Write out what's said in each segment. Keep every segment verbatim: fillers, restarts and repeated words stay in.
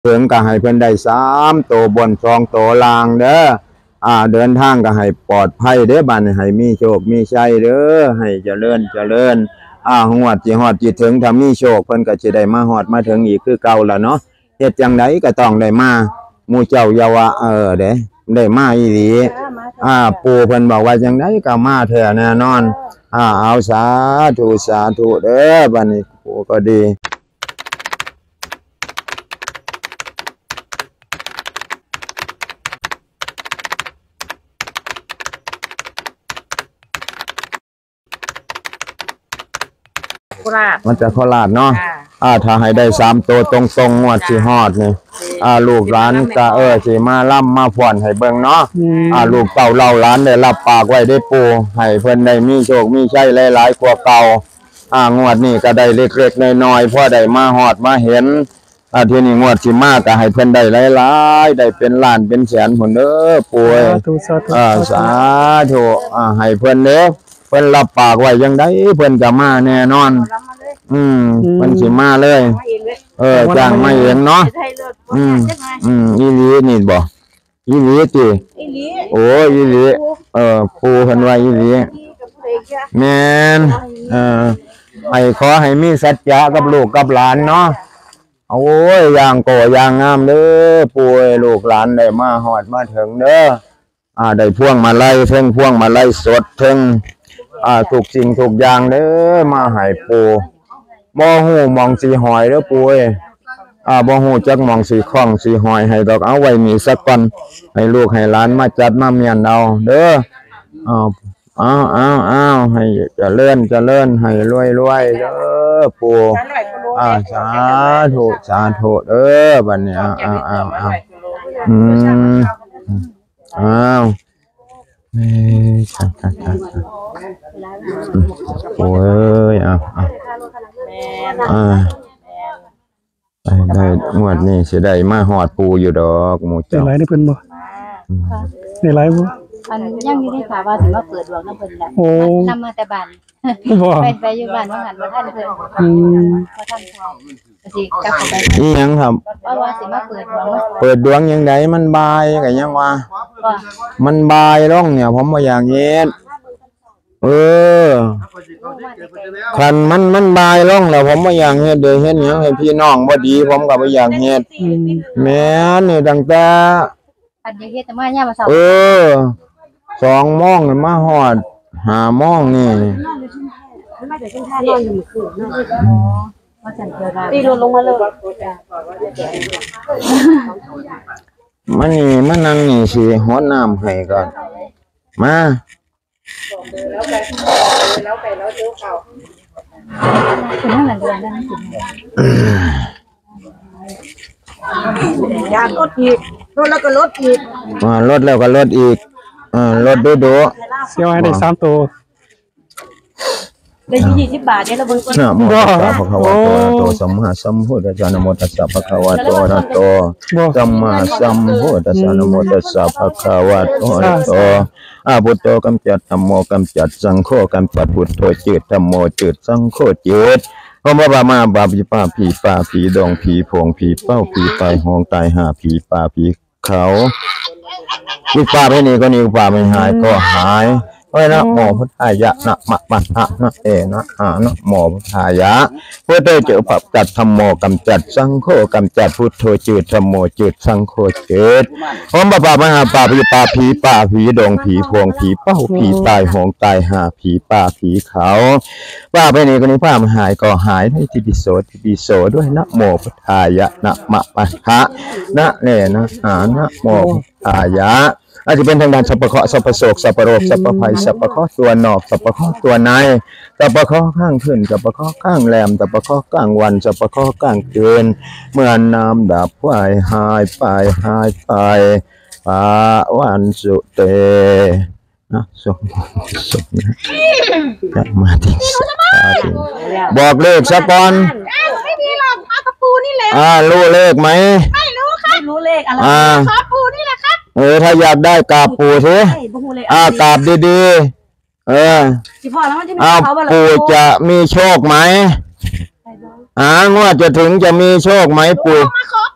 ถึงก็ให้เพิ่นได้สามโตบนสองโตล่างเด้ออ่าเดินทางก็ให้ปลอดภัยเด้อบัดให้มีโชคมีชัยเด้อให้เจริญเจริญอ่าฮอดสิฮอดสิถึงถ้ามีโชคเพิ่นก็สิได้มาฮอดมาถึงอีกคือเก่าล่ะเนาะเฮ็ดจังไดก็ต้องได้มาหมู่เจ้าอย่าว่าเออเด้ได้มาอีหลีอ่าปู่เพิ่นบอกว่าจังไดก็มาแท้แน่นอนอ่าเอาสาธุสาธุเด้อบัดนี้ปู่ก็ดีมันจะโคราชเนาะอ่าถ้าให้ได้สามตัวตรงๆงวดสิฮอดนี่อ่าลูกหลานก็เออสิมาล่ำมาฟ้อนให้เบิ่งเนาะอ่าลูกเต่าเล่าหลานได้รับปากไว้ได้ปู่ให้เพิ่นได้มีโชคมีชัยหลายๆกว่าเก่าอ่างวดนี้ก็ได้เล็กๆน้อยๆพอได้มาฮอดมาเห็นอ่าทีนี้งวดสิมาก็ให้เพิ่นได้หลายๆได้เป็นล้านเป็นแสนพุ่นเด้อปู่อ่าสาธุอ่าให้เพิ่นเด้อเพิ่นรับปากไว้จังไดเพิ่นก็มาแน่นอนอืมเพิ่นสิมาเลยเออจ้างมาเองเนาะอืมอืมอีหลีนี่บ่อีหลีติอีหลีโอ้อีหลีเออปู่เพิ่นว่าอีหลีแม่นเออให้ขอให้มีสัจจะกับลูกกับหลานเนาะโอ้ยอย่างโกอย่างงามเด้อปู่ลูกหลานได้มาฮอดมาถึงเด้ออ่าได้พวงมาลัยเพิ่งพวงมาลัยสดเพิ่งอ่าทุกสิ่งทุกอย่างเด้อมาให้ปู่บ่ฮู้มองสีหอยเด้อปู่เอ้ยอ่าบ่ฮู้จักมองสีคล้องสีหอยให้ดอกเอาไว้มีสักก่อนให้ลูกให้หลานมาจัดมาเมียนเอาเด้ออ้าวอ้าวอ้าวอ้าวให้เจริญเจริญให้รวยๆเด้อปู่อ่าสาธุสาธุเด้อบัดนี้อ้าวอ้าวอ้าวอ้าวอืมอ้าวเอ้ยจ้าๆๆโอ้ยอ้าวอ้าวอ่าได้ได้งวดนี้สิได้มาฮอดปูอยู่ดอกหมู่เจ้าได้หลายได้เพิ่นบ่ได้หลายบ่อันยังอยู่ในข่าวว่าสิมาเปิดดวงนำเพิ่นล่ะนำมาแต่บ้านบ่ไปไปอยู่บ้านว่าหันบ่ทันเพิ่นอืมบ่ทันพอก็สิกลับเข้าไปอีหยังครับว่าว่าสิมาเปิดดวงเปิดดวงยังไดมันบายก็ยังว่ามันบายลงเนี่ยผมบ่อยากเฮ็ดเออคันมันมันบายลงแล้วผมบ่อยากเฮ็ดเด้อเฮ็ดหยังให้พี่น้องบ่ดีผมก็บ่อยากเฮ็ดแม่นนี่ตั้งแต่อันนี้เฮ็ดแต่มายามมื้อเช้าเออสองโมงนี่มาฮอดห้าโมงนี่มาแต่เพิ่นท่านอนอยู่มื้อคืนเนาะอ๋อมาสั่นเกิดว่าตีลงลงมาเลยมันนี่มานั่งนี่สิฮดน้ำให้ก่อนมาแล้วไปแล้วไปแล้วเจ้าเก่าคือนั่นแหละเดือนนั้นสิอยากลดอีกลดแล้วก็ลดอีกอ่าลดแล้วก็ลดอีกอ่าลดดูดูเสียให้ได้สามตัวได้ยี่สิบบาทเนี่ยเราเบิ่งนะโมตัสสะภะคะวะโตอะระหะโตสัมมาสัมพุทธัสสะนะโมตัสสะภะคะวะโตอะระหะโตสัมมาสัมพุทธัสสะนะโมตัสสะภะคะวะโตอะระหะโตอาพุทโธกำจัดธัมโมกำจัดสังโฆกำจัดพุทโธจืดธัมโมจืดสังโฆจืดพระบามาบาผีป้าผีป้าผีดองผีโพงผีเป้าผีตายหองตายหาผีป้าผีเขาลูกป้าไม่นี่ก็นี่ป้าไม่หายก็หายเอ้ยนะโมพุทธายะนะมะมะนะนะเอนะอานะโมพุทธายะพุทโธเจอปับจัดธัมโมกำจัดสังโฆกำจัดพุทโธจืดธัมโมจืดสังโฆจืดพระบามาป้าผีป้าผีป้าผีดองผีโพงผีเป้าผีตายหองตายหาผีป้าผีเขาป้าไปนี่ก็นี่ป้าไม่หายก็หายให้ทิปิโสทิปิโสด้วยนะโมพุทธายะนะมะมะนะนะเนนะอานะโมพุทธายะอาจจะเป็นทางด้านสัพพะเคราะห์สัพพะโศกสัพพะโรคสัพพะภัยสัพพะเคราะห์ตัวนอกสัพพะเคราะห์ตัวในสัพพะเคราะห์ข้างขึ้นสัพพะเคราะห์ข้างแรมสัพพะเคราะห์ข้างวันสัพพะเคราะห์ข้างคืนเมื่อน้ำดับไปหายไปหายไปปาวันสุเตนะสมสมนะจะมาที่สัพพะบอกเลขสักก่อนไม่มีหรอกเอาตะปูนี่แหละอ่ารู้เลขไหมไม่รู้ครับไม่รู้เลขอะไรขอปูนี่แหละครับเออถ้าอยากได้กราบปู่สิอ่ากราบดีๆเออเอาปู่จะมีโชคไหมอ่างวดจะถึงจะมีโชคไหมปู่มาขอปูไม่ใช่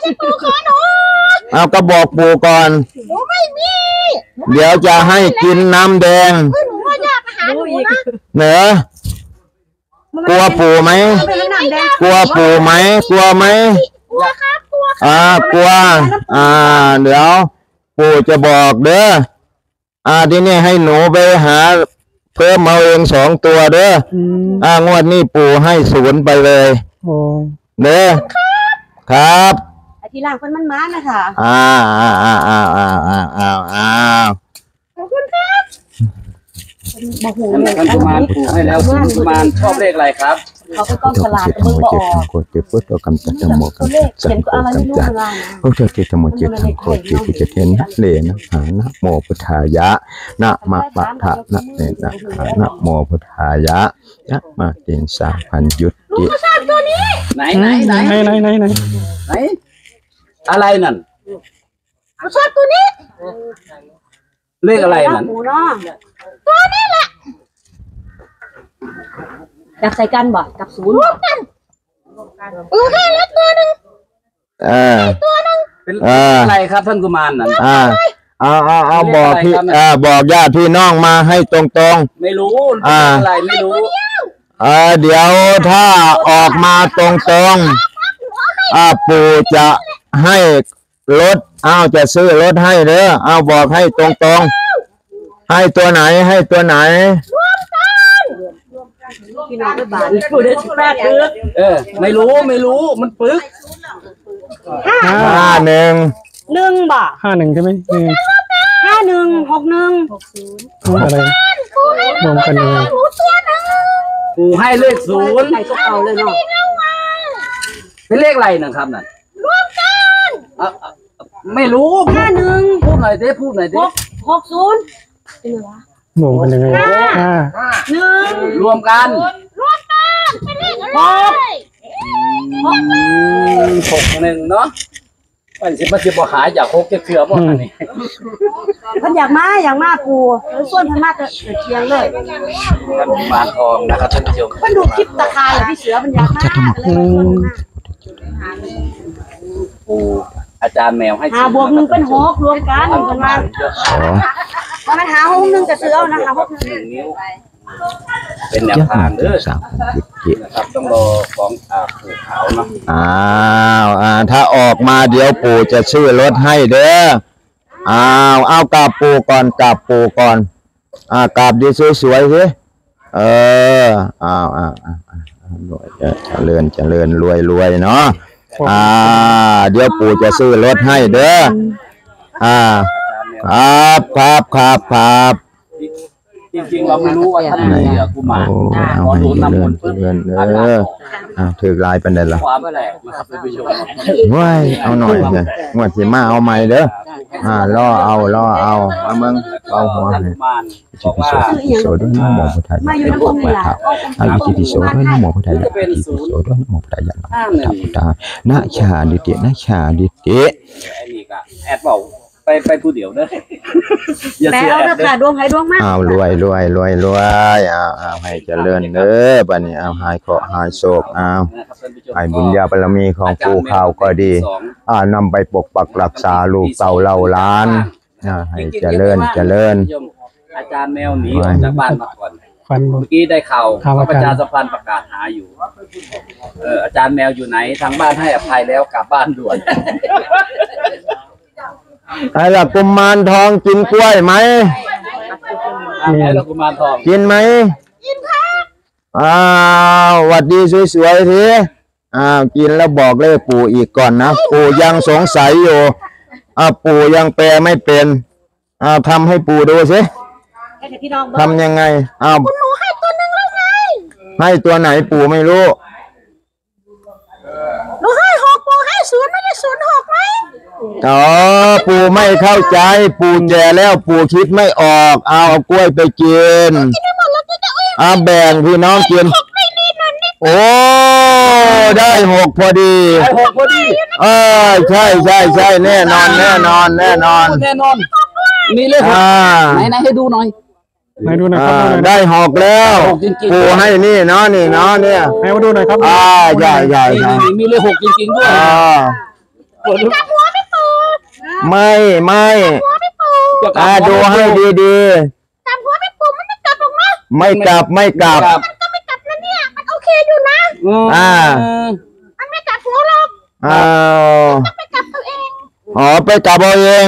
ปู่ขอหนูเอาก็บอกปู่ก่อนหนูไม่มีเดี๋ยวจะให้กินน้ำแดงหนูว่าอยากหาหนูนะเหนือกลัวปู่ไหมกลัวปู่ไหมกลัวไหมกลัวครับกลัวอ่ากลัวอ่าเดี๋ยวปู่จะบอกเด้ออ่าที่นี่ให้หนูไปหาเพิ่มเอาเองสองตัวเด้ออืมอ่างวดนี้ปู่ให้ศูนย์ไปเลยโอ้เด้อครับไอที่ล่างคนมันมานะคะอ่าอ่าอ่าอ่าอ่าอ่าอ่าอ่าขอบคุณครับบอกหูเลยท่านกุมารถูกให้แล้วคุณกุมารชอบเลขอะไรครับเขาไปกล้องฉลาดธรรมึมงโมบอเจอกตังโคเจพุทธกรรมจัตตโมกัตัมวเลขสัเขียงนโฆก็อะไรกัไม่มรู้จัตเวลานะโอเจติธรรมโเจตังโคเจติเจเทนะเลนะหานะโมพุทธายะนะมะปะทะนะเนนะหานะโมพุทธายะนะมาติงสาพันยุตติไหนไหนไหนไหนไหนไหนไหนไหนอะไรนั่นเขาชอบตัวนี้เลขอะไรนั่นหมูเนาะตัวนี้แหละจับใส่กันบ่กับศูนย์รวมกันเออให้แล้วตัวหนึ่งเออเป็นอ่าอะไรครับท่านกุมารนั่นอ่าเอาเอาเอาบอกพี่อ่าบอกญาติพี่น้องมาให้ตรงๆไม่รู้อ่าเป็นอะไรไม่รู้เออเดี๋ยวถ้าออกมาตรงๆอ่าปู่จะให้รถเอาจะซื้อรถให้เด้อเอาบอกให้ตรงๆให้ตัวไหนให้ตัวไหนพี่น้องไปบ้านกูได้สิบแปดเดือนเออ ไม่รู้ไม่รู้มันปึกห้าห้าหนึ่งหนึ่งบ่ห้าหนึ่งใช่ไหมนี่ห้าหนึ่งหกหนึ่งอะไรรวมกันยังไงหมูตัวหนึ่งปู่ให้เลขศูนย์ใส่ตัวเก่าเลยเนาะเป็นเลขอะไรนะครับนั่นรวมกันอ่ะอ่ะไม่รู้ห้าหนึ่งพูดหน่อยดิพูดหน่อยดิหกหกศูนย์เป็นไงวะรวมกันยังไงห้าหนึ่งรวมกันรวมกันเป็นเลขอะไรอืมหกหนึ่งเนาะวันสิบมาสิบบ่หายอยากโคกจะเถื่อบ่อันนี้เพิ่นอยากมาอยากมาปูส่วนเพิ่นมาจะเชียงเลยท่านกุมารทองนะครับท่านผู้ชมเพิ่นดูคลิปตะคายเหรอพี่เสือมันอยากมาก็เลยมาชวนมาปู่อาจารย์แมวให้หาบวกหนึ่งเป็นหกรวมกันท่านกุเพิ่นมามาเลือกเอาว่ามันหาหกหนึ่งกับเสือเอานะคะหกหนึ่งหนึ่งนิ้วเป็นแนวยักทางษ์เด้อสามยุตินะครับต้องรอของอ่าปู่ขาวเนาะอ้าวอ่าถ้าออกมาเดี๋ยวปู่จะซื้อรถให้เด้ออ้าวเอากราบปู่ก่อนกราบปู่ก่อนอ่ากราบดีสวยๆสิเอออ้าวอ้าวอ้าวอ้าวรวยเจริญเจริญรวยรวยเนาะอ่าเดี๋ยวปู่จะซื้อรถให้เด้ออ่าอาจารย์แมวครับครับครับครับจริงๆเราไม่รู้ว่าท่านไหนมีกุมารโอ้เอาพอให้โดนเจน้ำริมญนต์เจปึ๊บริญเออาการอออกอ่าถือลายเป็นไดล่ะความแปลกนะครับท่านผู้ชมว้ายเอาหน่อยเลยงวดสิมาเอาใหม่เด้ออ่าล่อเอาล่อเอามาเมืองเอาหัวท่านให้กุมารอิติปิโสอิติปิโสด้วยนะโมพุทธายะมาอยู่ในวงนี่ล่ะอาอิติปิโสด้วยนะโมพุทธายะอิติปิโสด้วยนะโมพุทธายะนะห้าหนึ่งพุทธานะชาดิตินะชาดิติไอ้นี่ก็แอดเปล่าไปไปผู้เดียวเด้ออย่าแปลเสียเอาแอเด้อดเด้อค่ะดวงใครดวงมันเอารวยรวยรวยรวยเอาเอาให้เจริญเด้อบัดนี้เอาหายเคราะห์หายโศกเอานะครับท่านผู้ชมให้บุญญาบารมีของปู่เขาก็ดี อ่านำไปปกปักรักษาลูกเต่าเหล่าล้านอ่าให้เจริญเจริญอาจารย์แมวหนีออกจากบ้านมาก่อนฟันเมื่อกี้ได้ข่าวครับเขาอาประจารย์ชาสัมพันธ์ประกาศหาอยู่ เอออาจารย์แมวอยู่ไหนทางบ้านให้อภัยแล้วกลับบ้านด่วนไอ้ล่ะกุมารทองกินกล้วยไหมอ่ะไหนล่ะกุมารทองกินไหมกินค่ะอ้าวหวัดดีสวยๆทีอ้าวกินแล้วบอกเลขปู่อีกก่อนนะปู่ยังสงสัยอยู่อ่าปู่ยังแปลไม่เป็นอ่าทำให้ปู่ดูสิให้พี่น้องทำยังไงอ้าวหนูให้ตัวหนึ่งแล้วไงให้ตัวไหนปู่ไม่รู้หนูให้หกปูให้ศูนย์ไม่ได้ศูนย์หกไหมอ๋อปู่ไม่เข้าใจปู่แก่แล้วปู่คิดไม่ออกเอาเอากล้วยไปกินเอาแบ่งพี่น้องกินโอ้ได้หกพอดีไอ้หกพอดีเออใช่ใช่ใช่แน่นอนแน่นอนแน่นอนแน่นอนมีเลขหกอ่าไหนไหนให้ดูหน่อยไหนดูหน่อยคอ่ารับดูหน่อยได้หกแล้วหกจริงๆปู่ให้นี่เนาะนี่เนาะเนี่ยไหนมาดูหน่อยครับอ่าใหญ่ใหญ่นี่ใหญ่นี่มีเลขหกจริงๆด้วยอ่าจับหัวไม่ปูไม่ไม่หัวไม่ปูอ่าดูให้ดีจับหัวไม่ปูมันไม่กลับหรอกนะๆไม่กลับไม่กลับมันก็ไม่กลับนะเนี่ยมันโอเคอยู่นะอ่ามันไม่กลับหัวหรอกอ้าวมันไม่กลับตัวเองอ๋อไปกลับเอาเอง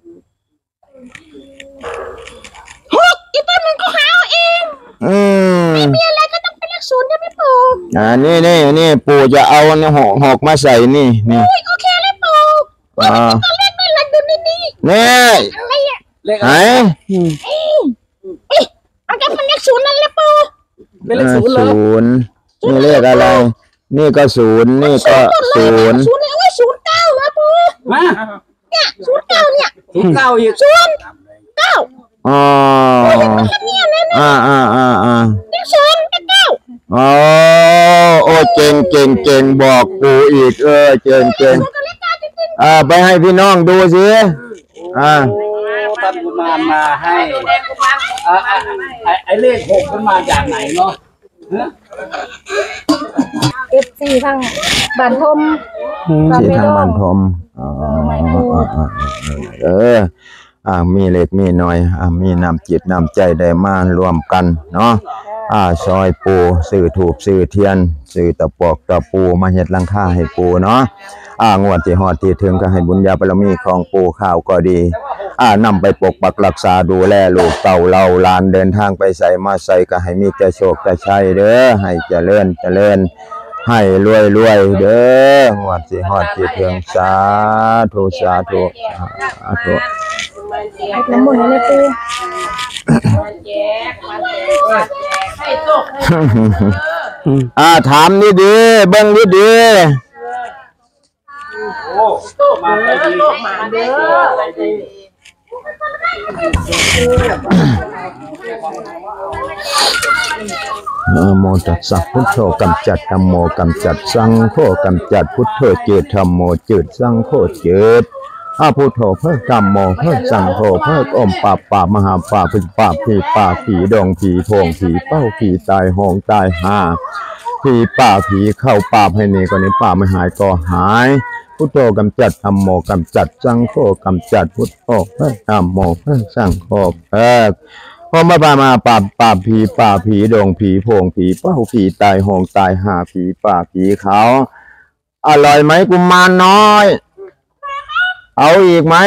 หกอีกตัวหนึ่งก็หาเอาเองอืมมีอะไรก็ต้องเป็นเลขศูนย์ใช่ไหมปูอ่านี่นี่นี่ปู่จะเอาเนี่ยหกหกมาใส่นี่นี่อุ้ยโอเคเลยปูอ่าตัวเลขไม่หลักอยู่ในนี้นี่อะไรอ่ะเลขไหนอืมเอ๊ะมันจะเป็นเลขศูนย์นั่นแหละปูเป็นเลขศูนย์เลยศูนย์นี่เลขอะไร นี่ก็ศูนย์นี่ก็ศูนย์ศูนย์เลยโอ้ยศูนย์เก้าเหรอปูมาเนี่ยศูนย์เก้าเนี่ยศูนย์เก้าอีกศูนย์เก้าอ๋อเนี่ยนะอ่าอ่าอ่าอ่าเลขศูนย์เลขเก้าอ๋อโอ้เก่งเก่งเก่งบอกปู่อีกเออเก่งเก่งก็เลขเก้าจริงอ่าไปให้พี่น้องดูสิอ่าโอ้ท่านกุมารมาให้อ่าอ่าไอ้ไอ้เลขหกมันมาจากไหนเนาะฮะเอฟซีทั้งบ้านทมอืมที่ทางบ้านพรมอ๋อเอออ่ามีเล็กมีน้อยอ่ามีน้ำจิตน้ำใจได้มารวมกันเนาะอ่าซอยปูสื่อถูกสื่อเทียนสื่อตะปอกตะปูมาเฮ็ดหลังคาให้ปูเนาะอ่างวดที่ฮอดที่ถึงก็ให้บุญญาบารมีของปูข้าวก็ดีอ่านำไปปกปักรักษาดูแลลูกเต่าเราหลานเดินทางไปใส่มาใส่ก็ให้มีแต่โชคแต่ชัยเด้อให้เจริญเจริญให้รวยรวยเด้องวดที่ฮอดที่ถึงสาธุสาธุสาธุน้ำมนต์เลยปูอืมอ่าถามนี่ดีเบิ่งนี่ดีโอ้มาไปดีมาเด้อนะโมตัสสะพุทโธกำจัดธัมโมกำจัดสังโฆกำจัดพุทโธเจตธัมโมจืดสังโฆเจตอาพุทโธเพิ่มธัมโมเพิ่มสังโฆเพิ่มอมปราบปราบมหาปราบเป็นปราบผีป่าผีดงผีโพงผีเป้าผีตายโหงตายหาผีป่าผีเข้าปราบให้นี่ก็นี้ป่าไม่หายก็หายพุทโธกำจัดธัมโมกำจัดสังโฆกำจัดพุทโธเพิ่มธัมโมเพิ่มสังโฆเพิ่มพอมาปามาปราบปราบผีป่าผีดงผีโพงผีเป้าผีตายโหงตายหาผีป่าผีเขาอร่อยไหมกุมารน้อย เอาอีกไหม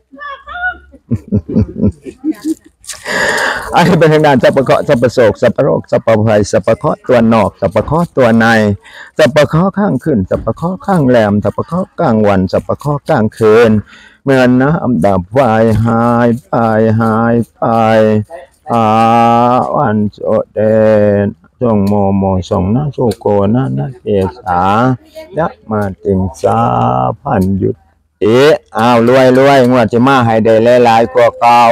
อันนี้เป็นทางด้านสัพพะเคราะห์สัพพะโศกสัพพะโรคสัพพะภัยสัพพะเคราะห์ตัวนอกสัพพะเคราะห์ตัวในสัพพะเคราะห์ข้างขึ้นสัพพะเคราะห์ข้างแหลมสัพพะเคราะห์กลางวันสัพพะเคราะห์กลางคืนเมื่อน้ำดับไฟหายไปหายไปอาวันโสเดนจงโมโมสงนะโชโกนะนะเกสายะมาติงสาพันยุตเอ๊ะอ้าวรวยรวยงวดจะมาให้ได้หลายๆกว่าเก่า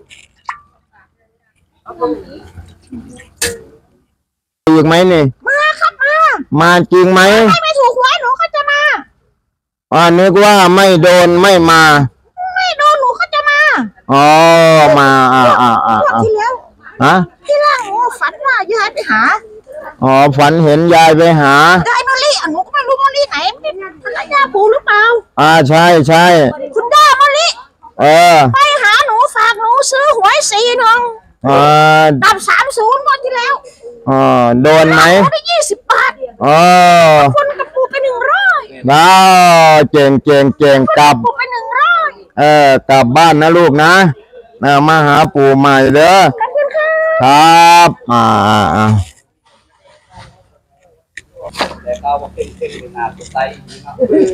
อีกไหมนี่มาครับมามาจริงไหมให้ไม่ถูกหวยหนูก็จะมาอ่านึกว่าไม่โดนไม่มาไม่โดนหนูก็จะมาอ๋อมาอ่าอ่าอ่างวดอ่าที่แล้วฮะที่ล่างหนูฝันว่ายายไปหาอ๋อฝันเห็นยายไปหายายมะลิอ่ะหนูก็ไม่รู้มะลิไหนเป็นภรรยาปู่หรือเปล่าอ่าใช่ใช่คุณย่ามะลิเออไปหาหนูฝากหนูซื้อหวยสี่หนึ่งอ่าดับสามศูนย์วันที่แล้วอ่าโดนไหมหนูได้ยี่สิบบาทอ๋อคนกับปู่ไปหนึ่งร้อยว้าวเก่งเก่งเก่งกลับปู่ไปหนึ่งร้อยเออกลับบ้านนะลูกนะเออมาหาปู่ใหม่เด้อขอบคุณค่ะครับอ่าอ่าอ่าแต่เขาบอกเป็นเป็นงานสุดใจครับ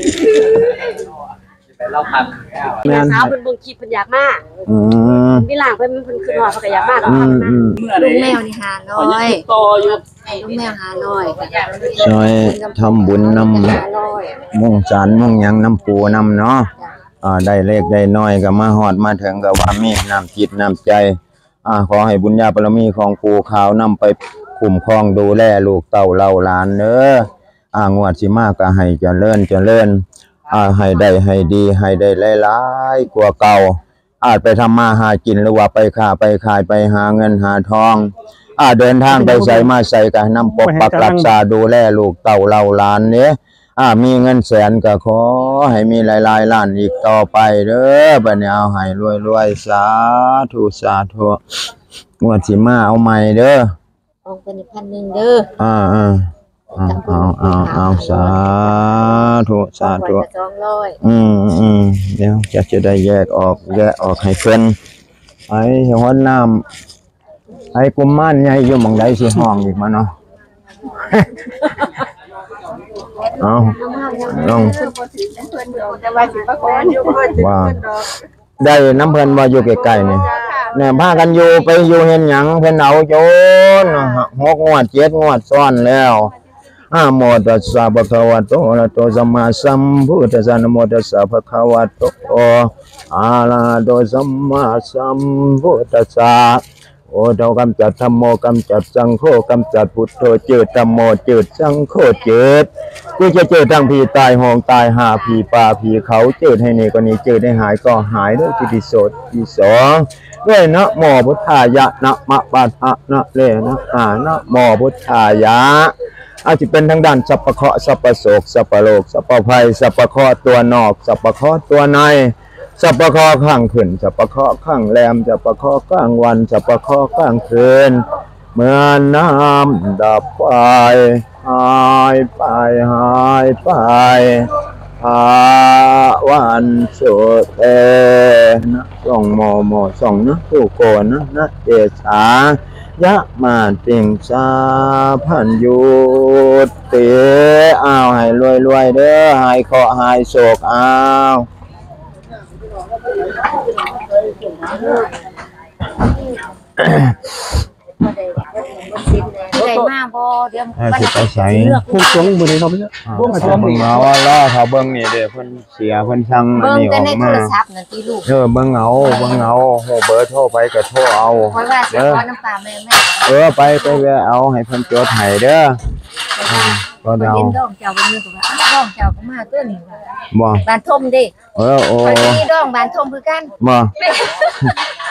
ไปเล่าพันแก้วแม่นสาวเป็นเบิ่งคลิปเป็นอยากมากอืมพี่หลางเป็นเป็นขึ้นหอดเขาก็อยากมากอืมอืมเมื่อไหลูร่กแมวนี่หาร้อยโตอยู่ลูกแมวหาร้อยช่วยทำบุญนหาร้อยำมุ่งสารมุ่งหยังน้ำปูนำเนาะอ่าได้เล็กได้น้อยก็มาหอดมาถึงกับว่ามีน้ำจิตน้ำใจอ่าขอให้บุญญาบารมีของปูขาวนำไปคุ้มครองดูแลลูกเต้าเล่าหลานเด้ออ่างวดสิมาก็ให้เจริญเจริญอ่าให้ได้ให้ดีให้ได้หลายๆกว่าเก่าอาจไปทำมาหากินหรือว่าไปค้าไปขายไปหาเงินหาทองอ่าเดินทางไปใส่มาใส่ก็นำปกปักรักษาดูแลลูกเต้าเล่าหลานเนี้ยอ่ามีเงินแสนก็ขอให้มีหลายๆล้านอีกต่อไปเด้อบัดนี้เอาให้รวยๆสาธุสาธุงวดสิมาเอาใหม่เด้อออกเป็นพันหนึ่งเด้ออ่าอ่าเอาเอาเอาเอาสาธุสาธุสองร้อยอืมอืมเดี๋ยวจะจะได้แยกออกแยกออกให้เพิ่นไอ้หัวน้ำไอ้กุมารใหญ่อยู่หม่องใดสิห้องอีกมาเนาะ เอาลองว่าได้น้ำเพิ่นว่าอยู่ใกล้ๆนี่เนี่ยพากันอยู่ไปอยู่เห็นหยังเพิ่นเอาโจนหกงวดเจ็ดงวดซ้อนแล้วอะโมตัสสะภะคะวะโตอะระหะโตสัมมาสัมพุทธัสสะนะโมตัสสะภะคะวะโตอะระหะโตสัมมาสัมพุทธัสสะโอเท่ากำจัดธรรมโมกำจัดสังโฆกำจัดพุทโธจืดธรรมโมจืดสังโฆจืดกูจะจืดทั้งผีตายหองตายหาผีป่าผีเขาจืดให้นี่ก็นี่จืดให้หายก็หายด้วยจิตติโสที่สองด้วยนะโมพุทธายะนะมะปะทะนะเลนะหานะโมพุทธายะอาจจะเป็นทางด้านสัพพะเคราะห์สัพพะโศกสัพพะโลกสัพพะภัยสัพพะเคราะห์ตัวนอกสัพพะเคราะห์ตัวในสัพพะเคราะห์ข้างขึ้นสัพพะเคราะห์ข้างแรมสัพพะเคราะห์ข้างวันสัพพะเคราะห์ข้างคืนเมื่อน้ำดับไปหายไปหายไปภาวันสุเตนะส่องโมโมส่องนะผู้โกนะนะเดชายะมาติงสาพันยุติอ้าวให้รวยๆเด้อหายเคราะห์หายโศกอ้าวได้มาบ่เดี๋ยวให้สิไปใส่พวกสวงบ่ได้เนาะพี่พวกสวงเบิ่งเอาว่าล่อเขาเบิ่งนี่เด้อเพิ่นเสียเพิ่นสั่งอันเบิ่งนี้อแต่อกในโทมารศัพท์นั่นที่ลูกเออเบิ่งเอาเบิ่งเอาโหเบอร์โทรไปก็โทรเอาเพราะว่าสิขอน้ำปลาแม่แม่เออไปไปแวะเอาให้เพิ่นจดให้เด้ออ่าก็เดาเห็นดองเจ้าบ่มีก็ว่าดองเจ้าก็มาเตื้อนี่ว่าบ่บ้านทมเด้เออโอ้ข่อยมีดองบ้านทมคือกันบ่